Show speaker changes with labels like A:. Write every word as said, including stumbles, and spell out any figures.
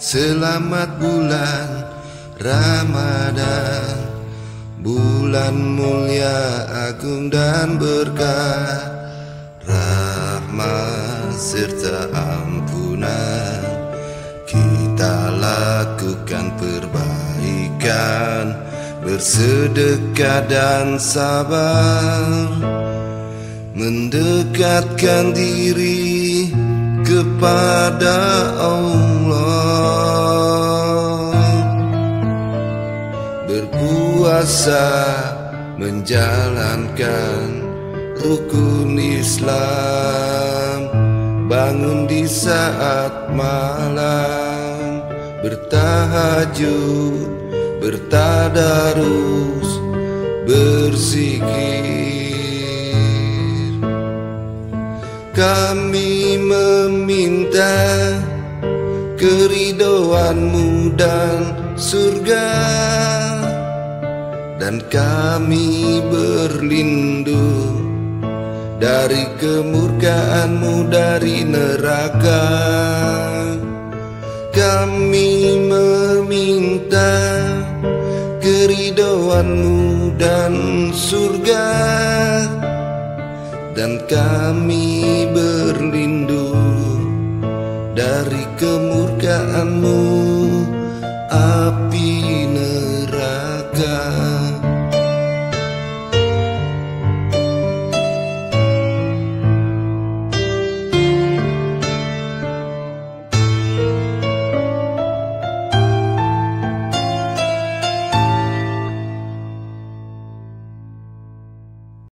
A: Selamat bulan Ramadan, bulan mulia, agung dan berkah, rahmat serta ampunan. Kita lakukan perbaikan, bersedekah dan sabar, mendekatkan diri kepada Allah. Berpuasa menjalankan rukun Islam, bangun di saat malam, bertahajud, bertadarus, berzikir. Kami meminta keridhoan-Mu dan surga, dan kami berlindung dari kemurkaan-Mu, dari neraka. Kami meminta keridhoan-Mu dan surga, dan kami